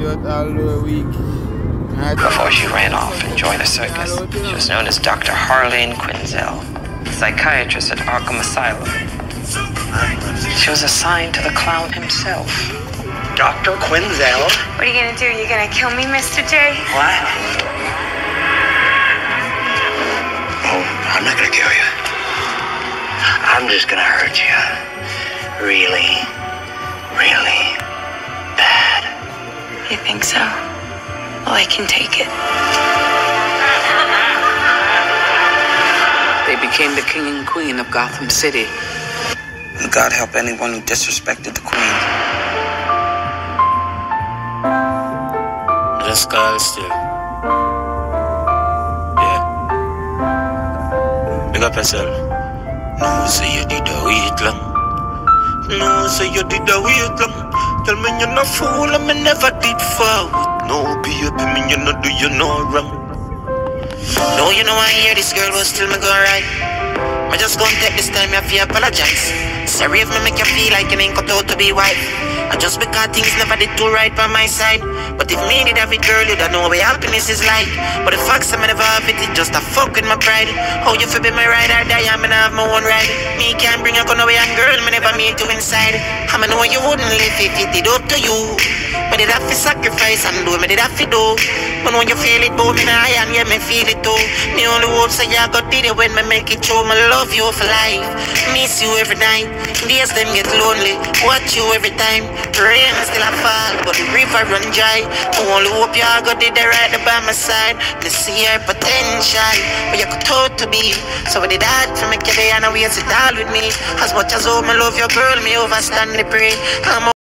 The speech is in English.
Before she ran off and joined the circus, she was known as Dr. Harlene Quinzel, psychiatrist at Arkham Asylum. She was assigned to the clown himself. Dr. Quinzel? What are you gonna do? You gonna kill me, Mr. J? What? Oh, I'm not gonna kill you. I'm just gonna hurt you. Really, really bad. You think so? Well, I can take it. They became the king and queen of Gotham City. And God help anyone who disrespected the queen. Just call still. Yeah. Big up yourself. No, say you did a wait long. No, say you did a wait long. Tell me you're not fool and me never did forward. No, baby, me you not do you no wrong. No, you know I hear this girl was still me go right. I just gonna take this time if you apologize. Sorry if me make you feel like you ain't cut out to be wife. I just because things never did too right by my side. But if me did have it, girl, you don't know what happiness is like. But the facts I never have it, it's just a fuck with my pride. How you feel be my ride or die, I'm gonna have my own ride. Me can't bring a gun away and girl, me never meet you inside. I'ma know you wouldn't live if it did up to you. But did have to sacrifice and do me did have to do. But when you feel it, both me nah, and yeah, me feel it too. Me only hope say you got did it when me make it true. Me love you for life, miss you every night. Days them get lonely, watch you every time. Rain still a fall, but the river run dry. I only hope you got it right there by my side. To see your potential, but you could taught to be. So I did that to make you there and I waste it all with me. As much as all me love your girl, me overstand the pray.